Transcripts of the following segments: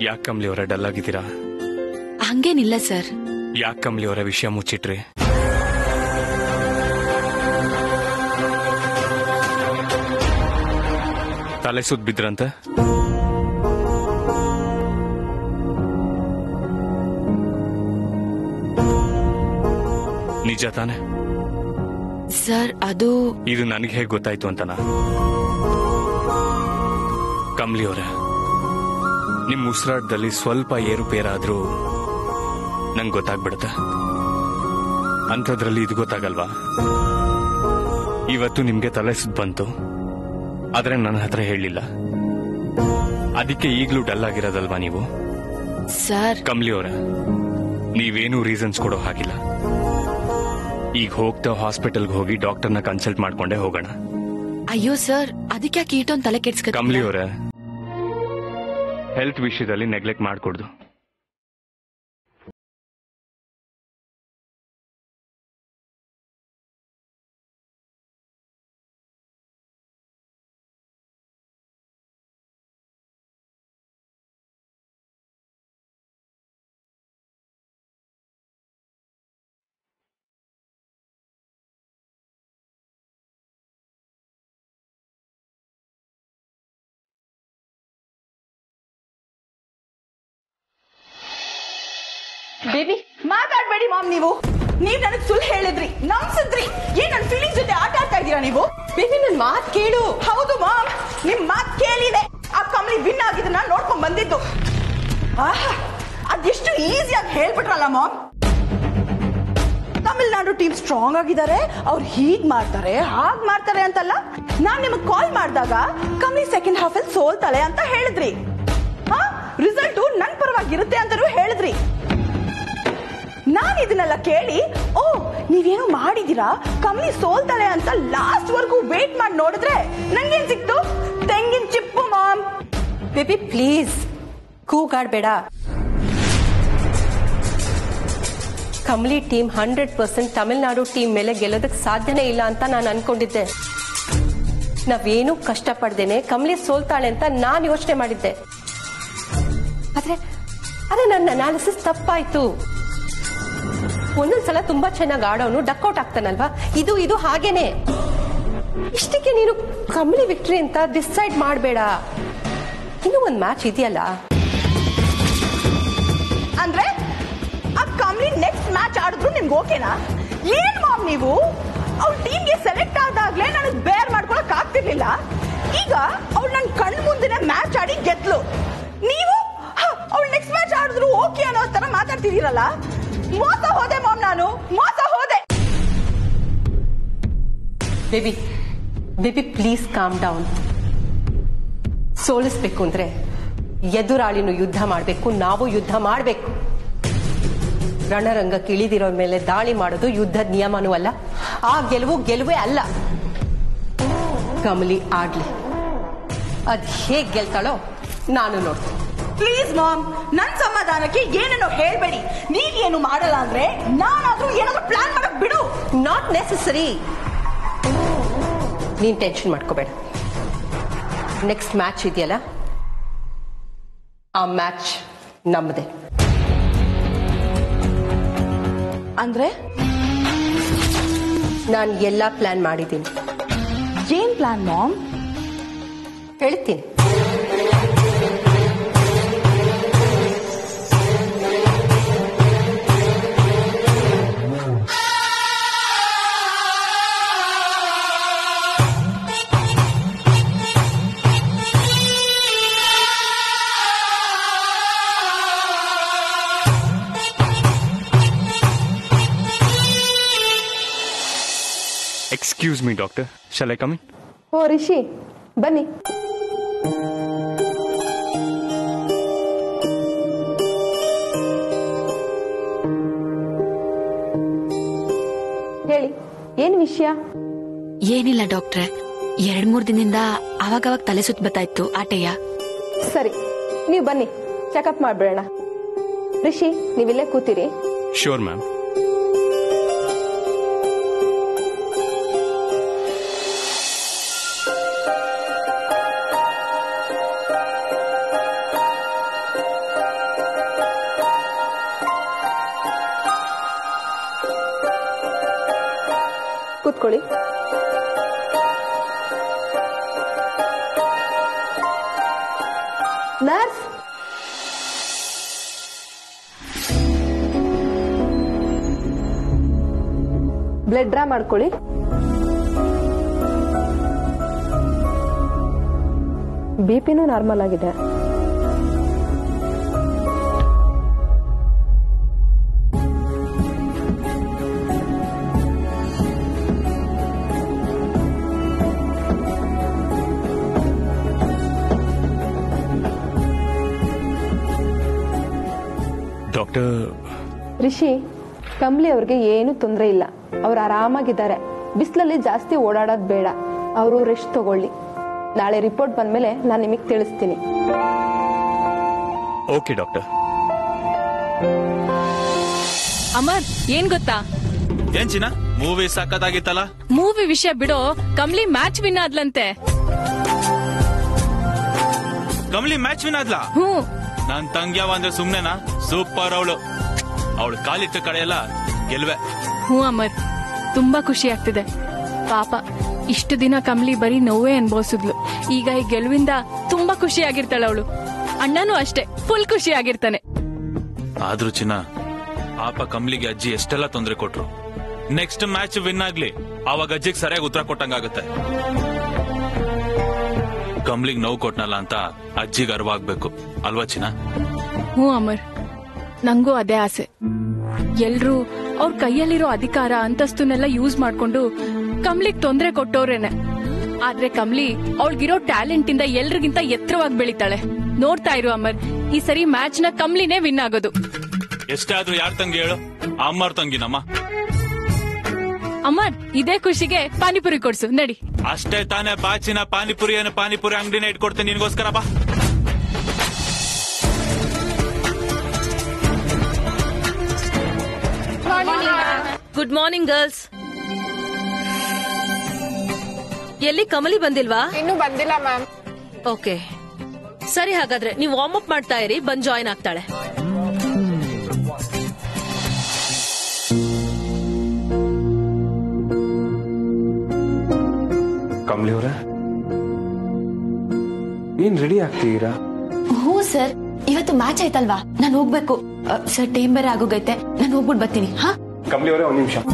ಯಾಕೆ ಕಮಲಿ ಅವರ ಡಲ್ ಆಗಿದ್ದೀರಾ? ಹಂಗೇನಿಲ್ಲ ಸರ್. ಯಾಕೆ ಕಮಲಿ ಅವರ ವಿಷಯ ಮುಚ್ಚಿಟ್ರಿ? ತಲೆ ಸುತ್ತ ಬಿದ್ರಂತ? ನಿಜ ತಾನೆ ಸರ್? ಇದು ನನಗೆ ಹೇಗೆ ಗೊತ್ತಾಯ್ತು ಅಂತನಾ? ಕಮಲಿ ಅವರ ನಿಮ್ ಉಸಿರಾಟದಲ್ಲಿ ಸ್ವಲ್ಪ ಏರುಪೇರಾದ್ರೂ ನಂಗೆ ಗೊತ್ತಾಗ್ಬಿಡುತ್ತೆ. ಅಂಥದ್ರಲ್ಲಿ ಇದು ಗೊತ್ತಾಗಲ್ವಾ? ಇವತ್ತು ನಿಮ್ಗೆ ತಲೆ ಸುತ್ತ ಬಂತು, ಆದ್ರೆ ನನ್ನ ಹತ್ರ ಹೇಳಿಲ್ಲ. ಅದಕ್ಕೆ ಈಗ್ಲೂ ಡಲ್ ಆಗಿರೋದಲ್ವಾ ನೀವು? ಸರ್ ಕಮಲಿ ಅವರ ನೀವೇನೂ ರೀಸನ್ಸ್ ಕೊಡೋ ಹಾಗಿಲ್ಲ. ಈಗ ಹೋಗ್ತಾ ಹಾಸ್ಪಿಟಲ್ಗೆ ಹೋಗಿ ಡಾಕ್ಟರ್ನ ಕನ್ಸಲ್ಟ್ ಮಾಡ್ಕೊಂಡೇ ಹೋಗೋಣ. ಅಯ್ಯೋ ಸರ್, ಅದಕ್ಕೆ ಯಾಕೆ ಇಷ್ಟೊಂದು ತಲೆ ಕೆಡ್ಸ್ಕ? ಕಮಲಿ ಅವರ ಹೆಲ್ತ್ ವಿಷಯದಲ್ಲಿ ನೆಗ್ಲೆಕ್ಟ್ ಮಾಡ್ಕೊಡ್ದು. ಬೇಬಿ ಮಾತಾಡ್ಬೇಡಿ ಮಾಮ್. ನೀವು ನನಗೆ ಸುಳ್ಳು ಹೇಳಿದ್ರಿ, ನಂಬಿಸಿದ್ರಿ. ಏನ್ ನನ್ನ ಫೀಲಿಂಗ್ಸ್ ಜೊತೆ ಆಟ ಆಡ್ತಾ ಇದ್ದೀರಾ ನೀವು? ಬೇಬಿ ನನ್ ಮಾತ್ ಕೇಳು. ಹೌದು ಮಾಮ್, ನಿಮ್ ಮಾತ್ ಕೇಳಿದೆ. ಆ ಕಮಲಿ ವಿನ್ ಆಗಿದ್ದನ್ನ ನೋಡ್ಕೊಂಡ್ ಬಂದಿದ್ದು. ಅದೆಷ್ಟು ಈಸಿಯಾಗಿ ಹೇಳ್ಬಿಟ್ರಲ್ಲ ಮಾಮ್. ತಮಿಳ್ನಾಡು ಟೀಮ್ ಸ್ಟ್ರಾಂಗ್ ಆಗಿದ್ದಾರೆ, ಅವ್ರು ಹೀಗ್ ಮಾಡ್ತಾರೆ ಹಾಗ್ ಮಾಡ್ತಾರೆ ಅಂತಲ್ಲ. ನಾನ್ ನಿಮಗ್ ಕಾಲ್ ಮಾಡಿದಾಗ ಕಮಲಿ ಸೆಕೆಂಡ್ ಹಾಫ್ ಅಲ್ಲಿ ಸೋಲ್ತಾಳೆ ಅಂತ ಹೇಳಿದ್ರಿ. ರಿಸಲ್ಟ್ ನನ್ ಪರವಾಗಿರುತ್ತೆ ಅಂತಾನು ಹೇಳಿದ್ರಿ. ನಾನ್ ಇದನ್ನೆಲ್ಲ ಕೇಳಿ, ಓ ನೀವೇನು ಮಾಡಿದೀರಾ, ಕಮಲಿ ಸೋಲ್ತಾಳೆ ಅಂತ ಲಾಸ್ಟ್ ವರ್ಗೂ ವೇಟ್ ಮಾಡಿ ನೋಡಿದ್ರೆ ನಂಗೇನ್ ಸಿಕ್ತು? ತೆಂಗಿನ ಚಿಪ್ಪು ಮಾಮ್. ಬೇಬಿ ಪ್ಲೀಸ್ ಕೂಗಾಡ್ಬೇಡ. ಕಮಲಿ ಟೀಮ್ 100% ತಮಿಳ್ನಾಡು ಟೀಮ್ ಮೇಲೆ ಗೆಲ್ಲೋದಕ್ಕೆ ಸಾಧ್ಯನೇ ಇಲ್ಲ ಅಂತ ನಾನು ಅನ್ಕೊಂಡಿದ್ದೆ. ನಾವೇನು ಕಷ್ಟಪಡ್ದೇನೆ ಕಮಲಿ ಸೋಲ್ತಾಳೆ ಅಂತ ನಾನು ಯೋಚನೆ ಮಾಡಿದ್ದೆ. ಆದ್ರೆ ನನ್ನ ಅನಾಲಿಸಿಸ್ ತಪ್ಪಾಯ್ತು. ಒಂದೊಂದ್ಸಲ ತುಂಬಾ ಚೆನ್ನಾಗಿ ಆಡೋನು ಡಕ್ಔಟ್ ಆಗ್ತಾನಲ್ವಾ, ಇದು ಹಾಗೇನೆ. ಇಷ್ಟಕ್ಕೆ ನೀನು ಕಮಲಿ ವಿಕ್ಟರಿ ಅಂತ ಡಿಸೈಡ್ ಮಾಡಬೇಡ. ಇನ್ನೂ ಒಂದ್ ಮ್ಯಾಚ್ ಇದೆಯಲ್ಲ. ಅಂದ್ರೆ ಆ ಕಮಲಿ ನೆಕ್ಸ್ಟ್ ಮ್ಯಾಚ್ ಆಡಿದ್ರು ನಿಮ್ಗೆ ಓಕೆನಾ? ಏನ್ ಮಾಮ್ ನೀವು? ಅವ್ಳ ಟೀಮ್ಗೆ ಸೆಲೆಕ್ಟ್ ಆದಾಗ್ಲೇ ನನಗೆ ಬೇರ್ ಮಾಡ್ಕೊಳಕ್ ಆಗ್ತಿರ್ಲಿಲ್ಲ. ಈಗ ಅವ್ಳು ನನ್ ಕಣ್ ಮುಂದಿನ ಮ್ಯಾಚ್ ಆಡಿ ಗೆದ್ಲು. ನೀವು ಅವ್ಳು ನೆಕ್ಸ್ಟ್ ಮ್ಯಾಚ್ ಆಡಿದ್ರು ಓಕೆ ಅನ್ನೋ ತರ ಮಾತಾಡ್ತಿದ್ದೀರಲ್ಲ. ಮೋಸ ಹೋದೆ ಮಾಮ್, ನಾನು ಮೋಸ ಹೋದೆ. Baby please calm down. ಸೋಲಿಸ್ಬೇಕು ಅಂದ್ರೆ ಎದುರಾಳಿನೂ ಯುದ್ಧ ಮಾಡಬೇಕು, ನಾವು ಯುದ್ಧ ಮಾಡಬೇಕು. ರಣರಂಗಕ್ಕೆ ಇಳಿದಿರೋ ಮೇಲೆ ದಾಳಿ ಮಾಡೋದು ಯುದ್ಧದ ನಿಯಮನೂ ಅಲ್ಲ. ಆ ಗೆಲುವೇ ಅಲ್ಲ. ಕಮಲಿ ಆಡ್ಲಿ, ಅದ್ ಹೇಗ್ ಗೆಲ್ತಾಳೋ ನಾನು ನೋಡ್ತೀನಿ. ಪ್ಲೀಸ್ ಮಾಮ್, ನನ್ ಸಮಾಧಾನಕ್ಕೆ ಏನೇನೋ ಹೇಳ್ಬೇಡಿ. ನೀವೇನು ಮಾಡಲ್ಲ ಅಂದ್ರೆ ನಾನಾದ್ರೂ ಏನಾದ್ರೂ ಪ್ಲಾನ್ ಮಾಡಕ್ ಬಿಡು. Not necessary. ನೀನ್ ಟೆನ್ಷನ್ ಮಾಡ್ಕೋಬೇಡ. ನೆಕ್ಸ್ಟ್ ಮ್ಯಾಚ್ ಇದೆಯಲ್ಲ, ಆ ಮ್ಯಾಚ್ ನಮ್ಮದೇ. ಅಂದ್ರೆ ನಾನು ಎಲ್ಲ ಪ್ಲಾನ್ ಮಾಡಿದ್ದೀನಿ. ಏನ್ ಪ್ಲಾನ್ ಮಾಮ್? ಹೇಳ್ತೀನಿ. Excuse me, doctor. Shall I come in? ಓ ರಿಷಿ, ಬನ್ನಿ. ಹೇಳಿ, ಏನ್ ವಿಷಯ? ಏನಿಲ್ಲ ಡಾಕ್ಟ್ರೆ, 2-3 ದಿನದಿಂದ ಅವಾಗವಾಗ ತಲೆ ಸುತ್ತ ಬರ್ತಾಯಿತ್ತು. ಆಟೆಯ ಸರಿ, ನೀವು ಬನ್ನಿ, ಚೆಕಪ್ ಮಾಡ್ಬಿಡೋಣ. ರಿಷಿ, ನೀವಿಲ್ಲೇ ಕೂತಿರಿ. Sure, ma'am. ಕೂತ್ಕೊಳ್ಳಿ. ನರ್ಸ್, ಬ್ಲಡ್ ಡ್ರಾ ಮಾಡ್ಕೊಳ್ಳಿ. ಬಿಪಿನೂ ನಾರ್ಮಲ್ ಆಗಿದೆ. ಡಾಕ್ಟರ್, ರಿಷಿ, ಕಂಬ್ಲಿ ಅವ್ರಿಗೆ ಏನು ತೊಂದರೆ ಇಲ್ಲ. ಅವ್ರು ಆರಾಮಾಗಿದ್ದಾರೆ. ಬಿಸಿಲಲ್ಲಿ ಜಾಸ್ತಿ ಓಡಾಡೋದು ಬೇಡ. ಅವರು ರೆಸ್ಟ್ ತಗೊಳ್ಳಿ. ನಾಳೆ ರಿಪೋರ್ಟ್ ಬಂದ್ಮೇಲೆ ನಾನು ನಿಮಗೆ ತಿಳಿಸ್ತೀನಿ. Okay doctor. ಅಮರ್, ಏನ್ ಗೊತ್ತಾ? ಏನ್ ಚಿನ್ನ, ಮೂವಿ ಸಕ್ಕತ್ತಾಗಿತ್ತಲ್ಲ? ಮೂವಿ ವಿಷಯ ಬಿಡೋ, ಕಮ್ಲಿ ಮ್ಯಾಚ್ ವಿನ್ ಆದ್ಲಂತೆ. ಕಮಲಿ ಮ್ಯಾಚ್ ವಿನ್ ಆದ್ಲಾ? ಹ್ಮ್. ನನ್ ತಂಗ್ಯಾವ ಅಂದ್ರೆ ಸುಮ್ನೆನಾ? ಸೂಪರ್ ಅವಳು ಕಾಲಿಟ್ಟ ಕಡೆ ಎಲ್ಲ ಗೆಲ್ವೆ. ಹ್ಞೂ ಅಮರ್, ತುಂಬಾ ಖುಷಿ ಆಗ್ತಿದೆ. ಪಾಪ ಇಷ್ಟು ದಿನ ಕಮ್ಲಿ ಬರೀ ನೋವೇ ಅನ್ಭವಿಸಿದ್ಲು. ಈಗ ಈ ಗೆಲುವಿಂದ ತುಂಬಾ ಖುಷಿ ಆಗಿರ್ತಾಳೆ ಅವಳು. ಅಣ್ಣನೂ ಅಷ್ಟೇ, ಫುಲ್ ಖುಷಿ ಆಗಿರ್ತಾನೆ. ಆದ್ರೂ ಚಿನ್ನ, ಪಾಪ ಕಮ್ಲಿಗೆ ಅಜ್ಜಿ ಎಷ್ಟೆಲ್ಲ ತೊಂದರೆ ಕೊಟ್ರು. ನೆಕ್ಸ್ಟ್ ಮ್ಯಾಚ್ ವಿನ್ ಆಗ್ಲಿ, ಆವಾಗ ಅಜ್ಜಿಗೆ ಸರಿಯಾಗಿ ಉತ್ತರ ಕೊಟ್ಟಂಗಾಗುತ್ತೆ. ಕಮ್ಲಿಗ್ ನೋವು ಕೊಟ್ನಲ್ಲ ಅಂತ ಅಜ್ಜಿಗೆ ಅರ್ವಾಗ್ಬೇಕು ಅಲ್ವಾ ಚಿನ್ನ? ಹ್ಞೂ ಅಮರ್, ನಂಗೂ ಅದೇ ಆಸೆ. ಎಲ್ರೂ ಅವ್ರ ಕೈಯಲ್ಲಿರೋ ಅಧಿಕಾರ ಅಂತಸ್ತುನೆಲ್ಲ ಯೂಸ್ ಮಾಡ್ಕೊಂಡು ಕಮ್ಲಿಗ್ ತೊಂದರೆ ಕೊಟ್ಟವ್ರೇನೆ. ಆದ್ರೆ ಕಮ್ಲಿ ಅವಳಿಗಿರೋ ಟ್ಯಾಲೆಂಟ್ ಇಂದ ಎಲ್ರಿಗಿಂತ ಎತ್ತರವಾಗಿ ಬೆಳಿತಾಳೆ. ನೋಡ್ತಾ ಇರು ಅಮರ್, ಈ ಸರಿ ಮ್ಯಾಚ್ ನ ಕಮ್ಲಿನೇ ವಿನ್ ಆಗೋದು. ಎಷ್ಟೇ ಆದ್ರೂ ಯಾರ್ ತಂಗಿ ಹೇಳು? ಅಮ್ಮರ್ ತಂಗಿನಮ್ಮ. ಅಮರ್, ಇದೇ ಖುಷಿಗೆ ಪಾನಿಪುರಿ ಕೊಡ್ಸು, ನಡಿ. ಅಷ್ಟೇ ತಾನೇ ಬಾಚಿನ ಪಾನಿಪುರಿ ಅಂಗಡಿನ ಇಟ್ಕೊಡ್ತೇನೆ ನಿನ್ಗೋಸ್ಕರ. ಬಾ. Good morning girls. ಎಲ್ಲಿ ಕಮಲಿ ಬಂದಿಲ್ವಾ? ಇನ್ನೂ ಬಂದಿಲ್ಲ ಮ್ಯಾಮ್. ಓಕೆ, ಸರಿ. ಹಾಗಾದ್ರೆ ನೀವು ವಾರ್ಮ್ ಅಪ್ ಮಾಡ್ತಾ ಇರಿ, ಬಂದ್ ಜಾಯಿನ್ ಆಗ್ತಾಳೆ. ಕಮಲಿ ಅವರೇ, ಏನ್ ರೆಡಿ ಆಗ್ತೀರಾ? ಹ್ಞೂ ಸರ್, ಇವತ್ತು ಮ್ಯಾಚ್ ಆಯ್ತಲ್ವಾ, ನಾನು ಹೋಗ್ಬೇಕು. ಸರ್, ಟೈಮ್ ಬೇರೆ ಆಗೋಗೈತೆ, ನಾನು ಹೋಗ್ಬಿಟ್ಟು ಬರ್ತೀನಿ. ಹಾ ಕಮಲಿ ಅವರೇ, ಒಂದ್ ನಿಮಿಷ.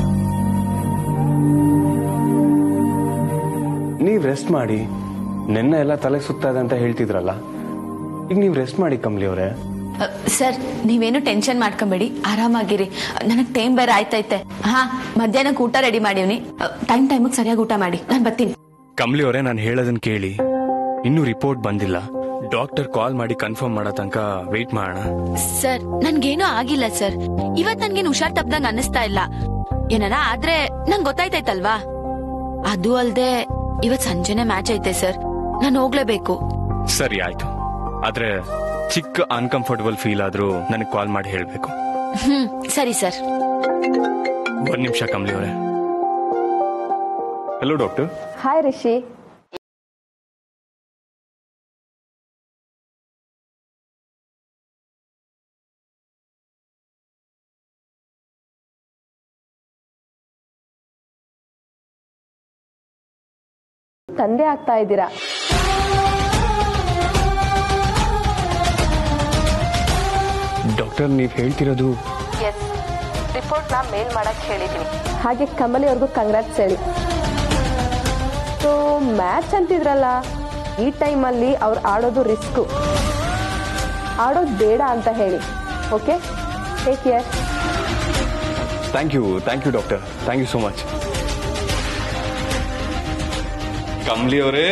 ನೀವ್ ರೆಸ್ಟ್ ಮಾಡಿ. ನಿನ್ನೆ ಎಲ್ಲ ತಲೆ ಸುತ್ತಾ ಇದೆ ಅಂತ ಹೇಳ್ತಿದ್ರಲ್ಲ, ಈಗ ನೀವ್ ರೆಸ್ಟ್ ಮಾಡಿ ಕಮಲಿ ಅವರೇ. ಸರ್, ನೀವೇನು ಟೆನ್ಷನ್ ಮಾಡ್ಕೊಂಬೇಡಿ, ಆರಾಮಾಗಿರಿ. ನನಗ್ ಟೈಮ್ ಬೇರೆ ಆಯ್ತೈತೆ. ಹಾ, ಮಧ್ಯಾಹ್ನಕ್ಕೆ ಊಟ ರೆಡಿ ಮಾಡಿವ್ನಿ. ಟೈಮಿಗೆ ಸರಿಯಾಗಿ ಊಟ ಮಾಡಿ, ನಾನು ಬರ್ತೀನಿ. ಕಮಲಿ ಅವರೇ, ನಾನು ಹೇಳೋದನ್ನ ಕೇಳಿ. ಇನ್ನೂ ರಿಪೋರ್ಟ್ ಬಂದಿಲ್ಲ. ಡಾಕ್ಟರ್ ಕಾಲ್ ಮಾಡಿ ಕನ್ಫರ್ಮ್ ಮಾಡೋ ತನಕ ವೇಟ್ ಮಾಡೋಣ. ಸರ್, ನನ್ಗೇನೂ ಆಗಿಲ್ಲ ಸರ್. ಇವತ್ ನನ್ಗೇನು ಹುಷಾರ್ ತಪ್ಪದಂಗ ಅನ್ನಿಸ್ತಾ ಇಲ್ಲ. ಏನಾರ ಆದ್ರೆ ನಂಗೆ ಗೊತ್ತಾಯ್ತೈತಲ್ವಾ. ಅದು ಅಲ್ದೆ ಇವತ್ ಸಂಜೆನೆ ಮ್ಯಾಚ್ ಐತೆ ಸರ್, ನಾನು ಹೋಗ್ಲೇಬೇಕು. ಸರಿ, ಆಯ್ತು. ಆದ್ರೆ ಚಿಕ್ಕ ಅನ್ಕಂಫರ್ಟಬಲ್ ಫೀಲ್ ಆದ್ರೂ ನನಗೆ ಕಾಲ್ ಮಾಡಿ ಹೇಳ್ಬೇಕು. ಸರಿ ಸರ್. ಒಂದ್ ನಿಮಿಷ ಕಮಲಿ ಅವರೇ. Hello doctor. ಹಾಯ್ ರಿಷಿ. ತಂದೆ ಆಗ್ತಾ ಇದ್ದೀರಾ. ಡಾಕ್ಟರ್, ನೀವ್ ಹೇಳ್ತಿರೋದು? ಎಸ್, ರಿಪೋರ್ಟ್ ನ ಮೇಲ್ ಮಾಡಕ್ ಹೇಳಿದೀನಿ. ಹಾಗೆ ಕಮಲಿ ಅವ್ರಿಗೂ ಕಂಗ್ರಾಟ್ಸ್ ಹೇಳಿ. ಸೊ ಮ್ಯಾಚ್ ಅಂತಿದ್ರಲ್ಲ, ಈ ಟೈಮಲ್ಲಿ ಅವ್ರು ಆಡೋದು ರಿಸ್ಕು. ಆಡೋದು ಬೇಡ ಅಂತ ಹೇಳಿ. Okay, take care. Thank you doctor. Thank you so much. Kamali ಅವರೇ,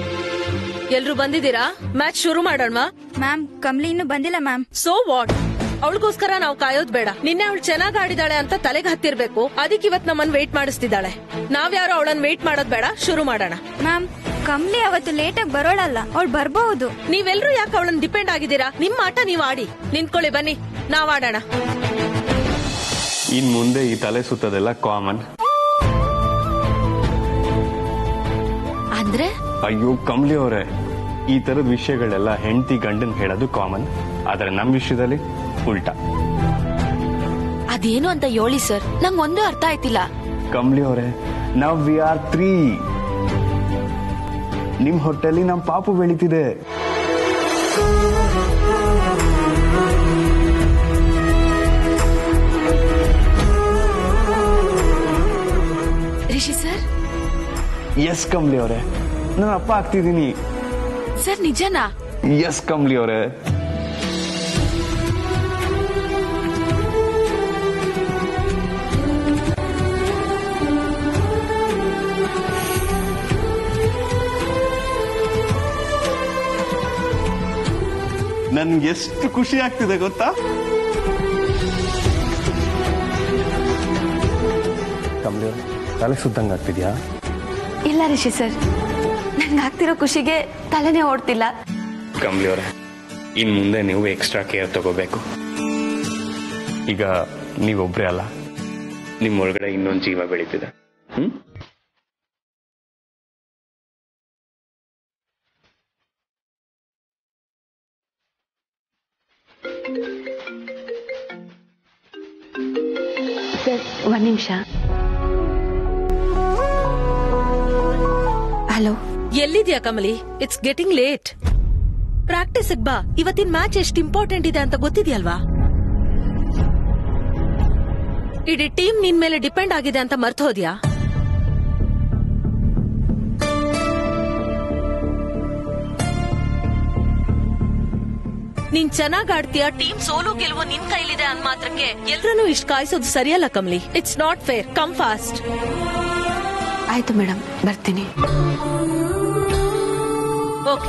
ಎಲ್ರು ಬಂದಿದ್ದೀರಾ? ಮ್ಯಾಚ್ ಶುರು ಮಾಡೋಣ. ಮ್ಯಾಮ್, ಕಮಲಿ ಇನ್ನೂ ಬಂದಿಲ್ಲ ಮ್ಯಾಮ್. So what? ಅವಳಿಗೋಸ್ಕರ ನಾವು ಕಾಯೋದ್ ಬೇಡ. ನಿನ್ನೆ ಅವಳು ಚೆನ್ನಾಗ್ ಆಡಿದಾಳೆ ಅಂತ ತಲೆಗೆ ಹತ್ತಿರ್ಬೇಕು. ಅದಕ್ಕೆ ಇವತ್ ನಮ್ಮನ್ ವೇಟ್ ಮಾಡಿಸ್ತಿದ್ದಾಳೆ. ನಾವ್ಯಾರು ಅವಳನ್ನ ವೇಟ್ ಮಾಡೋದ್ ಬೇಡ, ಶುರು ಮಾಡೋಣ. ಮ್ಯಾಮ್, ಕಮ್ಲಿ ಅವತ್ತು ಲೇಟಾಗಿ ಬರೋಳಲ್ಲ, ಅವಳು ಬರ್ಬಹುದು. ನೀವೆಲ್ರೂ ಯಾಕೆ ಅವಳನ್ನ ಡಿಪೆಂಡ್ ಆಗಿದ್ದೀರಾ? ನಿಮ್ ಆಟ ನೀವ್ ಆಡಿ. ನಿಂತ್ಕೊಳ್ಳಿ, ಬನ್ನಿ ನಾವ್ ಆಡೋಣ. ಇನ್ ಮುಂದೆ ಈ ತಲೆ ಸುತ್ತದೆಲ್ಲ ಕಾಮನ್. ಅಂದ್ರೆ ಅಯ್ಯೋ ಕಮಲಿ ಅವರೇ, ಈ ತರದ ವಿಷಯಗಳೆಲ್ಲ ಹೆಂಡತಿ ಗಂಡನ್ ಹೇಳೋದು ಕಾಮನ್. ಆದ್ರೆ ನಮ್ ವಿಷಯದಲ್ಲಿ ಉಲ್ಟಾ. ಅದೇನು ಅಂತ ಹೇಳಿ ಸರ್, ನಂಗೊಂದು ಅರ್ಥ ಆಯ್ತಿಲ್ಲ. ಕಮಲಿ ಅವರೇ, ನಾವ್ ವಿ ಆರ್ 3. ನಿಮ್ ಹೊಟ್ಟೆಲಿ ನಮ್ ಪಾಪು ಬೆಳೀತಿದೆ. ರಿಷಿ ಸರ್? ಎಸ್ ಕಮಲಿ ಅವರೇ, ನಾನು ಅಪ್ಪ ಆಗ್ತಿದ್ದೀನಿ. ಸರ್ ನಿಜನಾ? ಎಸ್ ಕಮಲಿ ಅವರೇ. ನನ್ಗೆ ಎಷ್ಟು ಖುಷಿ ಆಗ್ತಿದೆ ಗೊತ್ತಾ? ಕಮಲಿ ಅವರೇ, ತಲೆ ಸುತ್ತಂಗ್ ಆಗ್ತಿದ್ಯಾ? ಇಲ್ಲ ರಿಷಿ ಸರ್, ನನ್ಗಾಗ್ತಿರೋ ಖುಷಿಗೆ ತಲೆನೇ ಓಡ್ತಿಲ್ಲ. ಕಮಲಿ ಅವರೇ, ಇನ್ ಮುಂದೆ ನೀವು ಎಕ್ಸ್ಟ್ರಾ ಕೇರ್ ತಗೋಬೇಕು. ಈಗ ನೀವೊಬ್ರೇ ಅಲ್ಲ, ನಿಮ್ಮ ಒಳಗಡೆ ಇನ್ನೊಂದು ಜೀವ ಬೆಳೀತಿದೆ. ಸರ್, ಒಂದ್ ನಿಮಿಷ. ಹಲೋ, ಎಲ್ಲಿದ್ಯಾ Kamali? It's getting late. Practice ಬಾ. ಇವತ್ತಿನ ಮ್ಯಾಚ್ ಎಷ್ಟು ಇಂಪಾರ್ಟೆಂಟ್ ಇದೆ ಅಂತ ಗೊತ್ತಿದ್ಯಲ್ವಾ? ಇಡೀ ಟೀಮ್ ನಿನ್ ಮೇಲೆ ಡಿಪೆಂಡ್ ಆಗಿದೆ ಅಂತ ಮರ್ತು ಹೋದ್ಯಾ? ನೀನ್ ಚೆನ್ನಾಗ್ ಆಡ್ತೀಯ, ಟೀಮ್ ಸೋಲು ಗೆಲುವು ನಿನ್ ಕೈಲಿದೆ ಅಂದ್ ಮಾತ್ರಕ್ಕೆ ಎಲ್ರನ್ನೂ ಇಷ್ಟ ಕಾಯಿಸೋದು ಸರಿಯಲ್ಲ Kamali. It's not fair. Come fast. ಆಯ್ತು ಮೇಡಮ್, ಬರ್ತೀನಿ. ಓಕೆ.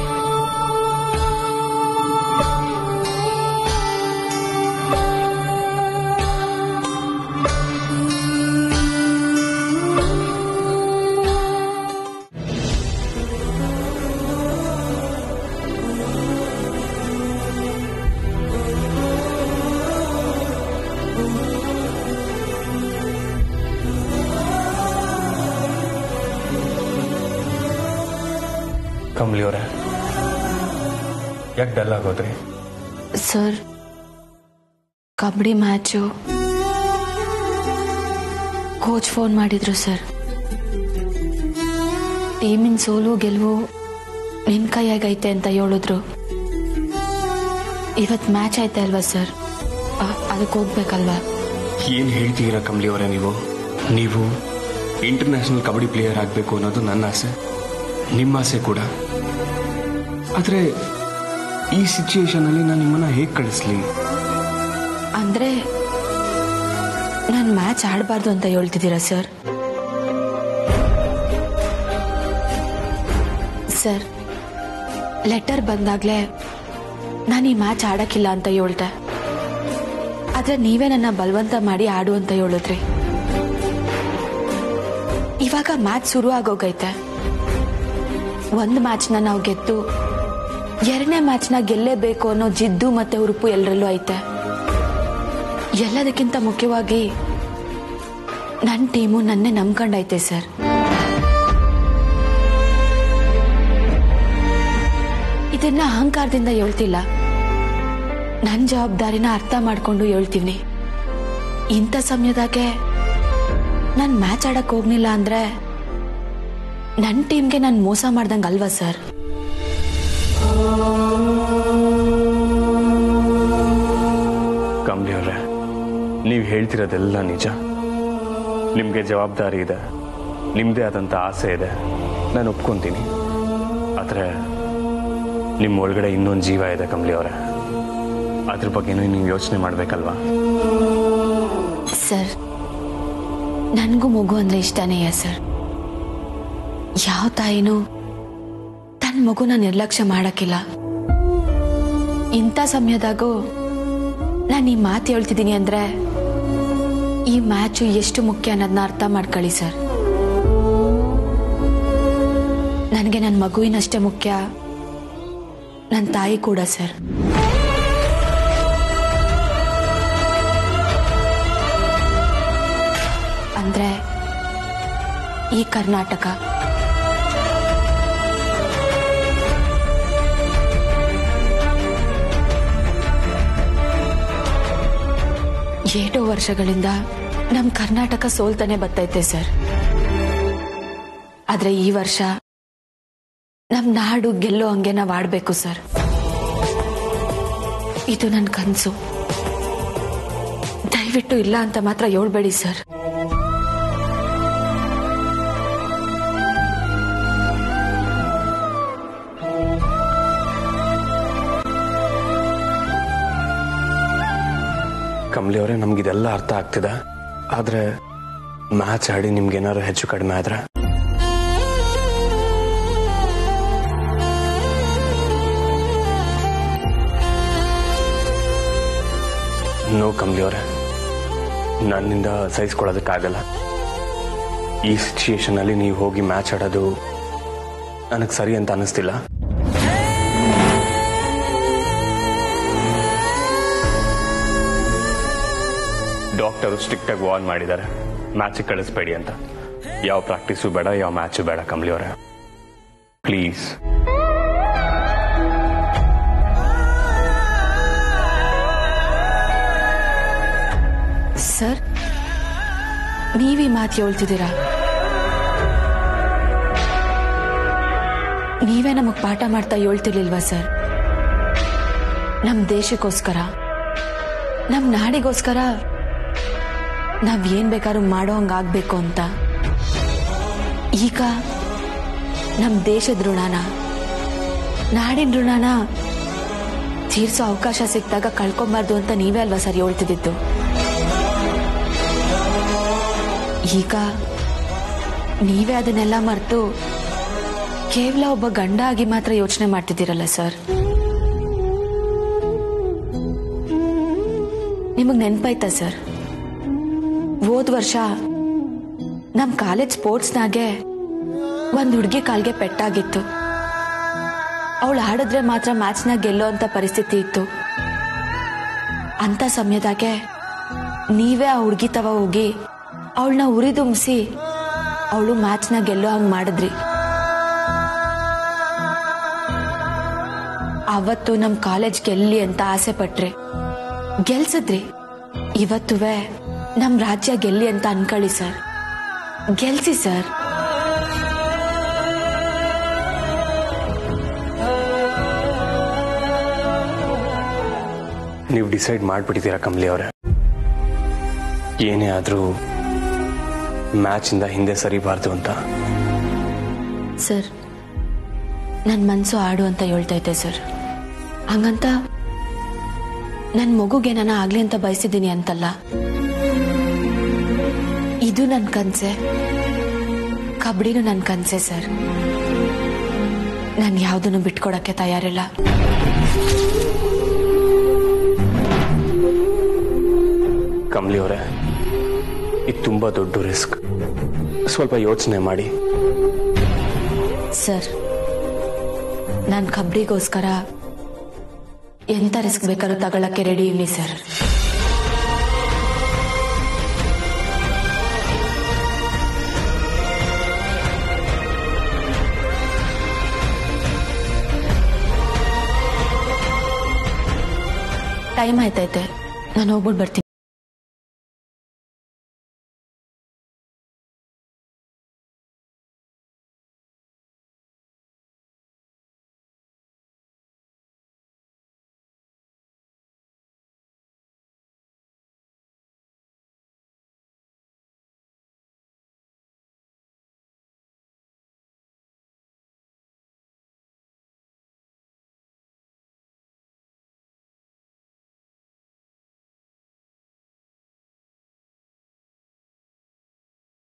ಕಮಲಿ ಅವರೇ, ಯಾಕೆ ಡಲ್ ಆಗೋದ್ರಿ? Sir, kabaddi match coach phone ಮಾಡಿದ್ರು ಸರ್. ಟೀಮಿನ ಸೋಲು ಗೆಲುವು ನಿನ್ ಕೈಯಾಗೈತೆ ಅಂತ ಹೇಳಿದ್ರು. ಇವತ್ ಮ್ಯಾಚ್ ಆಯ್ತಾ ಅಲ್ವಾ ಸರ್, ಅದಕ್ಕೆ ಹೋಗ್ಬೇಕಲ್ವಾ? ಏನ್ ಹೇಳ್ತೀರಾ ಕಮಲಿ ಅವರೇ? ನೀವು ಇಂಟರ್ನ್ಯಾಷನಲ್ ಕಬಡ್ಡಿ ಪ್ಲೇಯರ್ ಆಗ್ಬೇಕು ಅನ್ನೋದು ನನ್ನ ಆಸೆ, ನಿಮ್ಮ ಆಸೆ ಕೂಡ. ಆದ್ರೆ ಈ ಸಿಚುಯೇಷನ್ ಅಲ್ಲಿ ನಾನು ನಿಮ್ಮನ್ನ ಹೇಗ್ ಕಳಿಸ್ಲಿ? ಅಂದ್ರೆ ನಾನು ಮ್ಯಾಚ್ ಆಡಬಾರ್ದು ಅಂತ ಹೇಳ್ತಿದ್ದೀರಾ ಸರ್? ಸರ್, ಲೆಟರ್ ಬಂದಾಗ್ಲೇ ನಾನು ಈ ಮ್ಯಾಚ್ ಆಡಕ್ಕಿಲ್ಲ ಅಂತ ಹೇಳ್ದೆ. ಆದ್ರೆ ನೀವೇ ನನ್ನ ಬಲವಂತ ಮಾಡಿ ಆಡು ಅಂತ ಹೇಳಿದ್ರಿ. ಇವಾಗ ಮ್ಯಾಚ್ ಶುರು ಆಗೋಗೈತೆ. ಒಂದು ಮ್ಯಾಚ್ನ ನಾವು ಗೆದ್ದು ಎರಡನೇ ಮ್ಯಾಚ್ನ ಗೆಲ್ಲೇಬೇಕು ಅನ್ನೋ ಜಿದ್ದು ಮತ್ತೆ ಉರುಪು ಎಲ್ಲರಲ್ಲೂ ಐತೆ. ಎಲ್ಲದಕ್ಕಿಂತ ಮುಖ್ಯವಾಗಿ ನನ್ನ ಟೀಮು ನನ್ನೇ ನಂಬ್ಕೊಂಡೈತೆ ಸರ್. ಇದನ್ನ ಅಹಂಕಾರದಿಂದ ಹೇಳ್ತಿಲ್ಲ, ನನ್ನ ಜವಾಬ್ದಾರಿನ ಅರ್ಥ ಮಾಡ್ಕೊಂಡು ಹೇಳ್ತೀವಿ. ಇಂಥ ಸಮಯದಾಗೆ ನಾನು ಮ್ಯಾಚ್ ಆಡಕ್ ಹೋಗ್ಲಿಲ್ಲ ಅಂದ್ರೆ ನನ್ನ ಟೀಮ್ಗೆ ನಾನು ಮೋಸ ಮಾಡ್ದಂಗೆ ಅಲ್ವಾ ಸರ್? ಕಮಲಿ ಅವರೇ, ನೀವು ಹೇಳ್ತಿರೋದೆಲ್ಲ ನಿಜ. ನಿಮಗೆ ಜವಾಬ್ದಾರಿ ಇದೆ, ನಿಮ್ಮದೇ ಆದಂಥ ಆಸೆ ಇದೆ, ನಾನು ಒಪ್ಕೊಂತೀನಿ. ಆದರೆ ನಿಮ್ಮ ಒಳಗಡೆ ಇನ್ನೊಂದು ಜೀವ ಇದೆ ಕಮಲಿ ಅವರೇ, ಅದ್ರ ಬಗ್ಗೆನೂ ನೀವು ಯೋಚನೆ ಮಾಡಬೇಕಲ್ವಾ? ಸರ್, ನನಗೂ ಮಗು ಅಂದ್ರೆ ಇಷ್ಟನೇ ಸರ್. ಯಾವ ತಾಯಿನೂ ತನ್ನ ಮಗುನ ನಿರ್ಲಕ್ಷ್ಯ ಮಾಡಕ್ಕಿಲ್ಲ. ಇಂಥ ಸಮಯದಾಗೂ ನಾನು ಈ ಮಾತು ಹೇಳ್ತಿದ್ದೀನಿ ಅಂದ್ರೆ ಈ ಮ್ಯಾಚು ಎಷ್ಟು ಮುಖ್ಯ ಅನ್ನೋದನ್ನ ಅರ್ಥ ಮಾಡ್ಕೊಳ್ಳಿ ಸರ್. ನನಗೆ ನನ್ನ ಮಗುವಿನಷ್ಟೇ ಮುಖ್ಯ, ನನ್ನ ತಾಯಿ ಕೂಡ ಸರ್. ಅಂದ್ರೆ ಈ ಕರ್ನಾಟಕ. ಏಟು ವರ್ಷಗಳಿಂದ ನಮ್ ಕರ್ನಾಟಕ ಸೋಲ್ತಾನೆ ಬರ್ತೈತೆ ಸರ್. ಆದ್ರೆ ಈ ವರ್ಷ ನಮ್ ನಾಡು ಗೆಲ್ಲೋ ಹಂಗೆ ನಾವ್ ಆಡ್ಬೇಕು ಸರ್. ಇದು ನನ್ ಕನ್ಸು. ದಯವಿಟ್ಟು ಇಲ್ಲ ಅಂತ ಮಾತ್ರ ಹೇಳ್ಬೇಡಿ ಸರ್. ಕಮಲಿ ಅವರೇ, ನಮ್ಗಿದೆಲ್ಲ ಅರ್ಥ ಆಗ್ತಿದೆ. ಆದ್ರೆ ಮ್ಯಾಚ್ ಆಡಿ ನಿಮ್ಗೇನಾದ್ರು ಹೆಚ್ಚು ಕಡಿಮೆ ಆದ್ರೆ ನೋ ಕಮಲಿ ಅವರೇ, ನನ್ನಿಂದ ಸಹಿಸ್ಕೊಳ್ಳೋದಕ್ಕಾಗಲ್ಲ. ಈ ಸಿಚುಯೇಷನ್ ಅಲ್ಲಿ ನೀವು ಹೋಗಿ ಮ್ಯಾಚ್ ಆಡೋದು ನನಗೆ ಸರಿ ಅಂತ ಅನಿಸ್ತಿಲ್ಲ. ಡಾಕ್ಟರು ಸ್ಟ್ರಿಕ್ಟ್ ಆಗಿ ವಾರ್ನ್ ಮಾಡಿದ್ದಾರೆ, ಮ್ಯಾಚ್ ಕಳಿಸ್ಬೇಡಿ ಅಂತ. ಯಾವ ಪ್ರಾಕ್ಟೀಸು ಬೇಡ, ಯಾವ ಮ್ಯಾಚು ಬೇಡ ಕಮಲಿ ಅವರೇ, ಪ್ಲೀಸ್. ಸರ್, ನೀವೀ ಮಾತು ಹೇಳ್ತಿದ್ದೀರಾ? ನೀವೇ ನಮಗ್ ಪಾಠ ಮಾಡ್ತಾ ಹೇಳ್ತಿರ್ಲಿಲ್ವಾ ಸರ್? ನಮ್ ದೇಶಕ್ಕೋಸ್ಕರ, ನಮ್ ನಾಡಿಗೋಸ್ಕರ ನಾವ್ ಏನ್ ಬೇಕಾದ್ರೂ ಮಾಡೋ ಹಂಗಾಗ್ಬೇಕು ಅಂತ. ಈಗ ನಮ್ ದೇಶದ ಋಣನ, ನಾಡಿನ ಋಣನ ತೀರ್ಸೋ ಅವಕಾಶ ಸಿಕ್ತಾಗ ಕಳ್ಕೊಂಬಾರ್ದು ಅಂತ ನೀವೇ ಅಲ್ವಾ ಸರ್ ಹೇಳ್ತಿದ್ದು? ಈಗ ನೀವೇ ಅದನ್ನೆಲ್ಲ ಮರೆತು ಕೇವಲ ಒಬ್ಬ ಗಂಡ ಆಗಿ ಮಾತ್ರ ಯೋಚನೆ ಮಾಡ್ತಿದ್ದೀರಲ್ಲ ಸರ್. ನಿಮಗ್ ನೆನ್ಪಾಯ್ತಾ ಸರ್, ಹೋದ್ ವರ್ಷ ನಮ್ ಕಾಲೇಜ್ ಸ್ಪೋರ್ಟ್ಸ್ನಾಗೆ ಒಂದ್ ಹುಡುಗಿ ಕಾಲ್ಗೆ ಪೆಟ್ಟಾಗಿತ್ತು. ಅವಳು ಆಡಿದ್ರೆ ಮಾತ್ರ ಮ್ಯಾಚ್ನಾಗ ಗೆಲ್ಲೋ ಅಂತ ಪರಿಸ್ಥಿತಿ ಇತ್ತು. ಅಂತ ಸಮಯದಾಗೆ ನೀವೇ ಆ ಹುಡುಗಿ ತವ ಹೋಗಿ ಅವಳನ್ನ ಉರಿದುಂಬಿಸಿ ಅವಳು ಮ್ಯಾಚ್ನ ಗೆಲ್ಲೋ ಹಂಗ್ ಮಾಡಿದ್ರಿ. ಅವತ್ತು ನಮ್ ಕಾಲೇಜ್ ಗೆಲ್ಲಿ ಅಂತ ಆಸೆ ಪಟ್ರಿ, ಗೆಲ್ಸಿದ್ರಿ. ಇವತ್ತುವೆ ನಮ್ ರಾಜ್ಯ ಗೆಲ್ಲಿ ಅಂತ ಅನ್ಕೊಳ್ಳಿ ಸರ್, ಗೆಲ್ಸಿ ಸರ್. ನೀವು ಡಿಸೈಡ್ ಮಾಡ್ಬಿಟ್ಟಿದ್ದೀರಾ ಕಮಲಿ ಅವರೇ, ಏನೇ ಆದ್ರೂ ಮ್ಯಾಚ್ ಇಂದ ಹಿಂದೆ ಸರಿಬಾರ್ದು ಅಂತ. ಸರ್, ನನ್ ಮನ್ಸು ಆಡು ಅಂತ ಹೇಳ್ತಾ ಇದ್ದೆ ಸರ್. ಹಂಗಂತ ನನ್ ಮಗುಗೇನ ಆಗ್ಲಿ ಅಂತ ಬಯಸಿದ್ದೀನಿ ಅಂತಲ್ಲ. ಇದು ನನ್ ಕನ್ಸೆ, ಕಬಡ್ಡಿನೂ ನನ್ ಕನ್ಸೆ ಸರ್. ನಾನು ಯಾವುದನ್ನು ಬಿಟ್ಕೊಡಕ್ಕೆ ತಯಾರಿಲ್ಲ. ಕಮಲಿ ಅವರೇ, ಇದು ತುಂಬಾ ದೊಡ್ಡ ರಿಸ್ಕ್, ಸ್ವಲ್ಪ ಯೋಚನೆ ಮಾಡಿ. ಸರ್, ನಾನು ಕಬಡ್ಡಿಗೋಸ್ಕರ ಎಂತ ರಿಸ್ಕ್ ಬೇಕಾದ್ರೂ ತಗೊಳಕ್ಕೆ ರೆಡಿ ಇವ್ನಿ ಸರ್. ಟೈಮ್ ಆಯ್ತೈತೆ, ನಾನು ಹೋಗ್ಬಿಟ್ಟು ಬರ್ತೀನಿ.